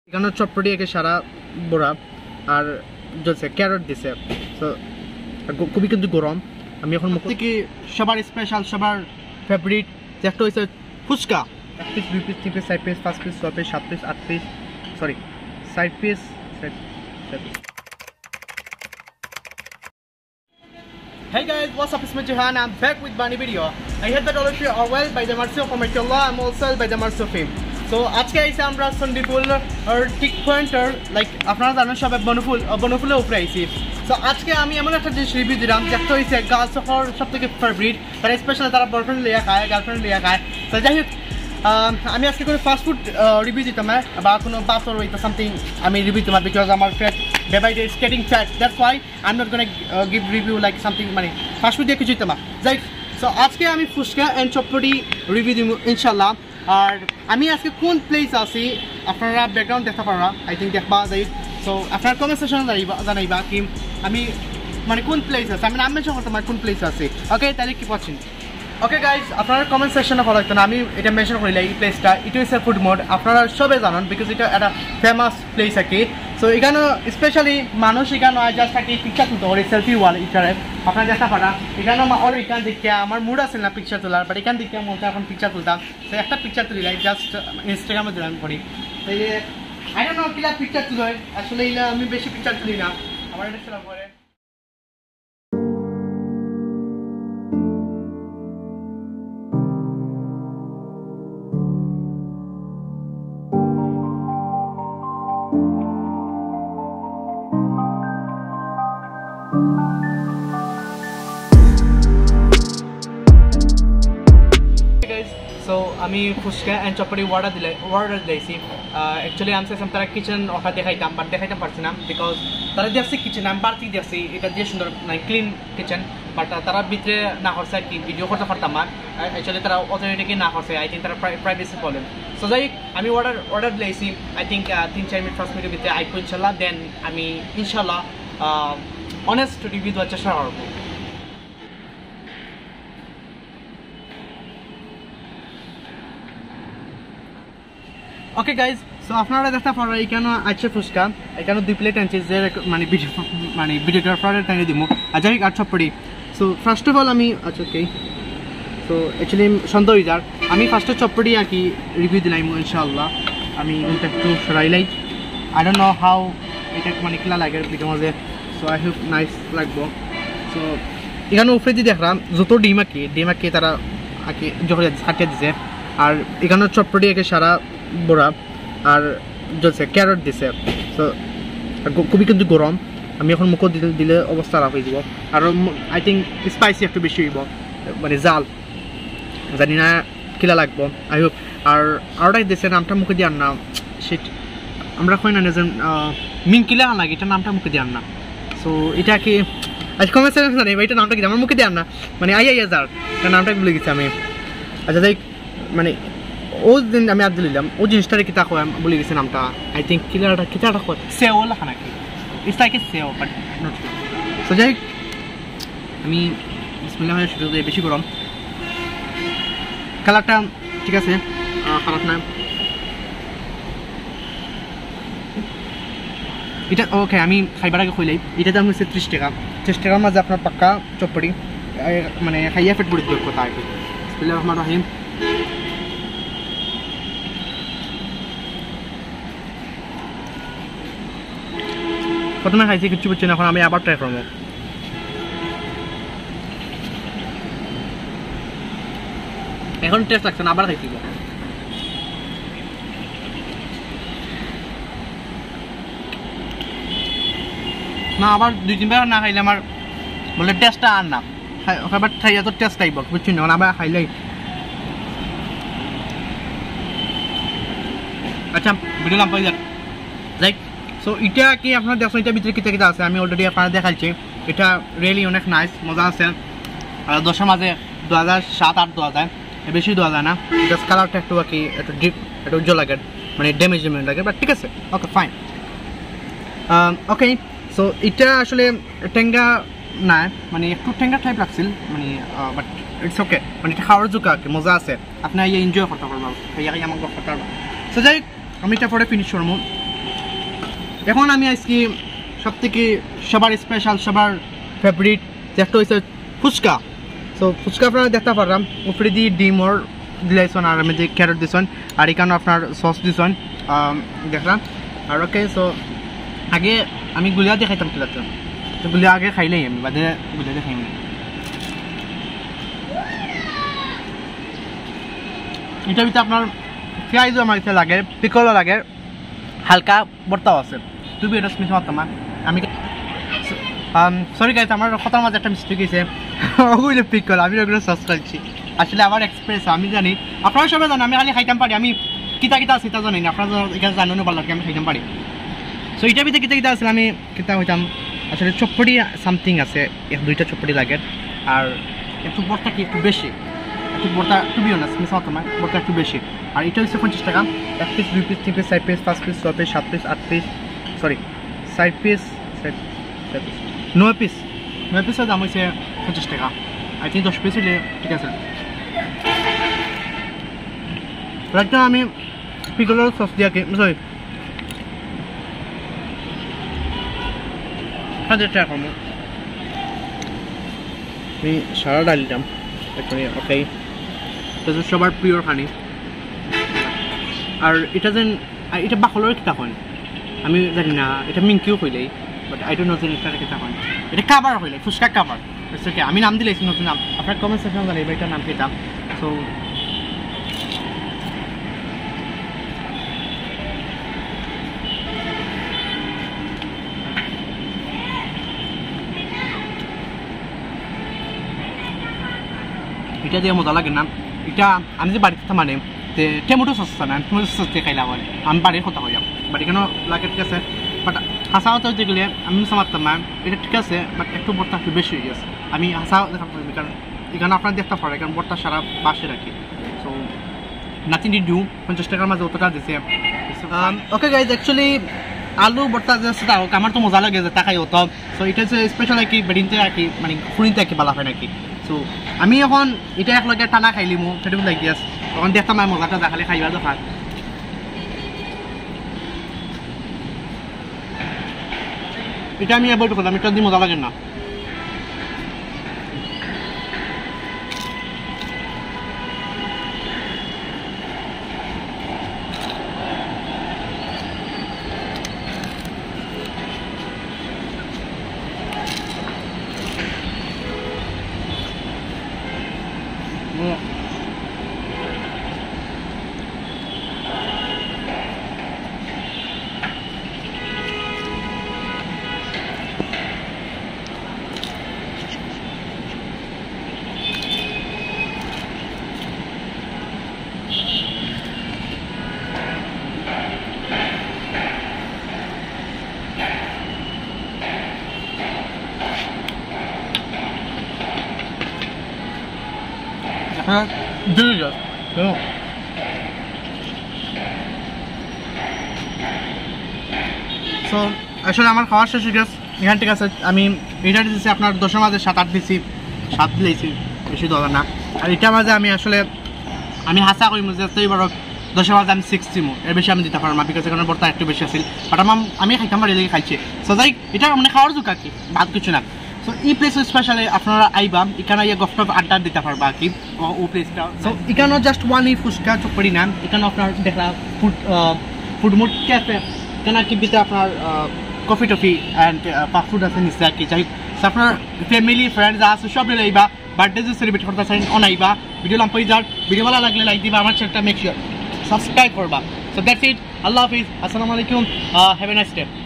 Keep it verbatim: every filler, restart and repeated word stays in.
এখানে চটপটি একে সারা বড়া আর জ্বলছে ক্যারট দিছে তো খুবই কিন্তু গরম আমি এখন মুখ থেকে সবার স্পেশাল সবার ফেভারিট একটা হয়েছে ফুচকা এক পিস দুই পিস তিন পিস চার পিস পাঁচ পিস ছয় পিস সাত পিস আট পিস সরি সাত piece Hey guys, what's up? It's me Jahan. I'm back with my new video. I hope that all of you are well by the mercy of Almighty Allah. I'm also by the mercy of Him. So, আজকে আইছি আমরা সন্দিপুর আর টিক পয়েন্টার like আপনারা জানেন সবাই বনফুল বনফুলে উপরে আইছি সো আজকে আমি এমন একটা জিনিস রিভিউ দিলাম যেটা হয়েছে গার্লস সফর সব থেকে ফেভারিট তারা স্পেশালি তারা বয়ফ্রেন্ড লিয়া খায় গার্লফ্রেন্ড লিয়া খায় তো যাই হোক আমি আজকে কোনো ফাস্ট ফুড রিভিউ দিতাম না বা কোনো বাতর হইতো সামথিং আমি রিভিউ দিতাম বিকজ আমার fat day by day is getting fat that's why I am not gonna give review like something মানে ফাস্ট ফুড দিয়ে কিছু দিতাম না যাই সো আজকে আমি ফুচকা অ্যান্ড চটপটি রিভিউ দিব ইনশাল্লাহ আর আমি আজকে কোন প্লেস আছি আপনারা ব্যাকগ্রাউন্ড দেখতে পারা আই থিঙ্ক দেখবা যাই সো আপনার কমেন্ট সেকশনে জানাইবা জানাইবা কি আমি মানে কোন প্লেস আছে আমি নাম মেনশন করতে কোন প্লেস আছে ওকে তাহলে কি পাচ্ছেন ওকে গাইজ আপনারা কমেন্ট সেকশনে ফলো রাখতেন আমি এটা মেনশন করিলে এই প্লেসটা এটা হচ্ছে ফুড মোড আপনারা সবাই জানেন বিকজ এটা একটা ফেমাস প্লেস আর কি সো এখানে স্পেশালি মানুষ এখানে জাস্ট থাকি পিকচার তুলতে ওর সেলফি ওয়াল এটারে আপনারা দেখা পারা এখানে ওর এখান দিকে আমার মুড আছে না পিকচার তোলার বাট এখান দিকে মনে এখন পিকচার তুলতাম তো একটা পিকচার তুলি লাইক জাস্ট ইনস্টাগ্রামে দিলাম করি তো এই আই ডোন্ট নো কিলা পিকচার তুলো আসলে এগুলা আমি বেশি পিকচার তুলি না আমার এটা সেরা করে সো আমি ফুচকা অ্যান্ড চটপটি অর্ডার দিলে অর্ডার দিয়েছি অ্যাকচুয়ালি আমি চাইছিলাম তারা কিচেন অফার দেখাইতাম বাট দেখাইতে পারছি না বিকজ তারা দেখছি কিচেন আমি বাড়তি দেখছি এটা দিয়ে সুন্দর মানে ক্লিন কিচেন বাট তারা ভিতরে না করছে আর কি ভিডিও করতে পারতাম না অ্যাকচুয়ালি তারা অথরিটিকে না করছে আই থিঙ্ক তারা প্রাইভেসি প্রবলেম সো যাই আমি অর্ডার অর্ডার দিয়েছি আই থিঙ্ক তিন চার মিনিট পাঁচ মিনিটের ভিতরে আইপো ইনশাল্লাহ দেন আমি ইনশাল্লাহ অনেস্ট রিভিউ দেওয়ার চেষ্টা করবো ওকে গাইজ সো আপনারা দেখতে পারেন এখানে আছে ফুচকা এখানে দুই প্লেট আনছি যে মানে ভিডিও মানে ভিডিওটার পরে টাইনে দিব আর যাই আর chotpoti so first of all আমি আচ্ছা ওকে সো অ্যাকচুয়ালি সন্দেহ যার আমি ফার্স্টে চটপটি আর কি রিভিউ দিলাম ইনশাআল্লাহ আমি এটা একটু সরাইলাই আই ডোন্ট নো হাউ এটা মানে কিলা লাগে ভিডিও মাঝে সো আই হোপ নাইস লাগবো সো এখানে উপরে দিয়ে দেখলাম যত ডিম আঁকি ডিম আঁকি তারা আঁকি যখন ছাটিয়ে দিছে আর এখানে চটপটি একে সারা বড়া আর জ্বলছে ক্যারট দিছে তো খুবই কিন্তু গরম আমি এখন মুখ দিলে দিলে অবস্থা খারাপ হয়ে যাব আর আই থিঙ্ক স্পাইসি একটু বেশি হইব মানে জাল জানি না কিলা লাগবো আই হোপ আর আরোটাই দিছে নামটা মুখে দিয়ে না সেট আমরা কই না যেন মিন কিলা লাগে এটা নামটা মুখে দিয়ে না সো এটা কি আজ কমেন্ট সেকশনে জানি এটা নামটা কি আমার মুখে দিয়ে না মানে আই আই হাজার এটা নামটা ভুলে গেছি আমি আচ্ছা যাই মানে ও দিন আমি আর দিলাম ও জিনিসটারে কিতা কয় বলে গেছে নামটা আই থিঙ্ক কিলাটা কিতাটা কয় সেও লেখা নাকি ইটস লাইক এ সেও বাট নট সো যাই আমি বিসমিল্লাহ শুরু করে বেশি গরম কালারটা ঠিক আছে খারাপ না এটা ওকে আমি খাইবার আগে কইলাই এটা দাম হচ্ছে ত্রিশ টাকা ত্রিশ টাকার মাঝে আপনার পাক্কা চটপটি মানে খাইয়া পেট ভরে দেওয়ার কথা আর কি বিসমিল্লাহির রহমানির রহিম প্রথমে খাইছি কিছু বুঝছি না এখন আমি আবার ট্রাই করবো এখন টেস্ট লাগছে না আবার খাইছি না আবার দুই তিনবার না খাইলে আমার বলে টেস্টটা আর না আবার খাইয়া তো টেস্ট আইব বুঝছি না আবার খাইলেই আচ্ছা ভিডিও নাম পাই যাক লাইক সো এটা কি আপনারা দেখছেন এটা ভিতরে কিতা কিতা আছে আমি অলরেডি আপনারা দেখাইছি এটা রিয়েলি অনেক নাইস মজা আছে আর দশের মাঝে দু হাজার সাত আট দু হাজার বেশি দু হাজার না জাস্ট কালারটা একটু আর কি একটু ডিপ একটু উজ্জ্বল লাগে মানে ড্যামেজ ড্যামেজ লাগে বাট ঠিক আছে ওকে ফাইন ওকে সো এটা আসলে টেঙ্গা না মানে একটু টেঙ্গা টাইপ লাগছিল মানে বাট ইটস ওকে মানে এটা খাওয়ার যোগ্য আর কি মজা আছে আপনি এনজয় করতে পারবেন আমাকে করতে পারবেন সো যাই আমি এটা পরে ফিনিশ করবো এখন আমি আজকে সব থেকে সবার স্পেশাল সবার ফেভারিট যেটা হচ্ছে ফুচকা। সো ফুচকা আপনারা দেখতে পারলাম উপরে দিয়ে ডিমর দিলাইছেন আর আমি যে ক্যারট দিয়েছেন আর এখানে আপনার সস দিয়েছেন দেখলাম আর ওকে। সো আগে আমি গুলিয়া দিয়ে খাইতাম খেলাতাম, তো গুলিয়া আগে খাইলেই আমি বাদে গুলিয়া দিয়ে খাইনি। এটার ভিতরে আপনার পেঁয়াজও আমার কাছে লাগে, পিকলও লাগে, হালকা ভর্তাও আছে। তুমি এটা স্মিথ মারতাম আমি সরি গাইজ, আমার কথার মাঝে একটা মিস্টেক হয়েছে। ওগুলো পিকল আমি ওগুলো সস খাচ্ছি, আসলে আমার এক্সপিরিয়েন্স আমি জানি, আপনারা সবাই জানেন আমি খালি খাইতাম পারি, আমি কিতা কিতা আছে তা জানি না, আপনারা এখানে জানানো ভালো লাগে আমি খাইতাম পারি। সো এটার ভিতরে কিতা কিতা আছে আমি কিতা হইতাম আসলে চপ্পটি সামথিং আছে, এক দুইটা চপ্পটি লাগে আর একটু বর্তা কি একটু বেশি, একটু বর্তা টু বি অনেস্ট মিস হতো না, বর্তা একটু বেশি। আর এটা হচ্ছে পঞ্চাশ টাকা, এক পিস দুই পিস তিন পিস চার পিস পাঁচ পিস ছয় পিস সাত পিস আট পিস সরি চার পিস নয় পিস নয় পিসের দাম হচ্ছে পঞ্চাশ টাকা। আই থিঙ্ক দশ পিস হলে ঠিক আছে। একটা আমি পিকলের সস দিয়ে সরি হাজার টাকা কম আমি সারা ডাল দিতাম এখানে। ওকে, এটা সবার প্রিয় খানি। আর এটা যেন এটা বাকলের কিতা হয় আমি জানি না, এটা মিঙ্কিও হইলেই বাট আই ডোন্ট নো যে এটা কিতা হয়, এটা কাবার হইলে ফুচকা কাবার। ওকে, আমি নাম দিলেছি নতুন নাম, আপনার কমেন্ট সেকশন জানাইবে এটার নাম কিতা। সো এটা দিয়ে মজা লাগে না। এটা আমি যে বাড়িতে মানে টমেটো সস না, টমেটো সস দিয়ে খাইলাম হয় আমি বাড়ির কথা হইলাম, বাট এখানেও লাগে ঠিক আছে। বাট হাসা হতে যেগুলো আমি সামারতাম না, এটা ঠিক আছে বাট একটু বর্তা একটু বেশি হয়ে গেছে। আমি হাসা দেখা পারি কারণ এখানে আপনার দেখতে পারে কারণ বর্তা সারা বাসে রাখি। সো নাথিং টু ডু, পঞ্চাশ টাকার মাঝে অতটা দিছে। ওকে গাইজ, অ্যাকচুয়ালি আলু বর্তা যে সেটা হোক আমার তো মজা লাগে যে তাকাই হতো। সো এটা হচ্ছে স্পেশাল আর কি বেডিনতে আর কি মানে ফুরিনতে আর কি বলা হয় নাকি। সো আমি এখন এটা একলগে টানা খাইলিমো সেটা লাগি আছে, তখন দেখতাম আমার মজাটা দেখালে খাইবা দেখা। এটা আমি অ্যাভয়েড করলাম, এটা দিয়ে মজা লাগে না। হ্যাঁ delicious. সো আসলে আমার খাওয়ার শেষ হয়ে গেছে এখান ঠিক আছে। আমি এটা দিয়েছি আপনার দশের মাঝে সাত আট দিয়েছি, সাত দিয়েছি বেশি দরকার না। আর এটার মাঝে আমি আসলে আমি হাসা করি যে এইবার দশের মাঝে আমি সিক্স দিমো, এর বেশি আমি দিতে পারবো না বিকজ এখানে বর্তা একটু বেশি আছিল। বাট আমার আমি খাইতাম পারি লেগে খাইছি। সো যাই এটা মানে খাওয়ার যোগ আর কি, বাদ কিছু না। সো এই প্লেস স্পেশালি আপনারা আইবা এখানে ইয়ে গফট আড্ডা দিতে পারবা আর কি ও প্লেসটা। সো এখানেও জাস্ট ওয়ান এই ফুচকা চকপড়ি নাম, এখানে আপনার দেখলা ফুড ফুডমুড ক্যাফে, এখানে আর কি ভিতরে আপনার coffee toffee and fast food আছে নিশ্চয় আর কি। যাই আপনার ফ্যামিলি ফ্রেন্ডস আছে সব নিয়ে আইবা, বার্থডে যে সেলিব্রেট করতে চান অন আইবা। ভিডিও লাম্পাই যার ভিডিও ভালো লাগলে লাইক দিবা, আমার চ্যানেলটা মেক শিওর সাবস্ক্রাইব করবা। সো দ্যাটস ইট, আল্লাহ হাফিজ, আসসালামু আলাইকুম, হ্যাভ এ নাইস ডে।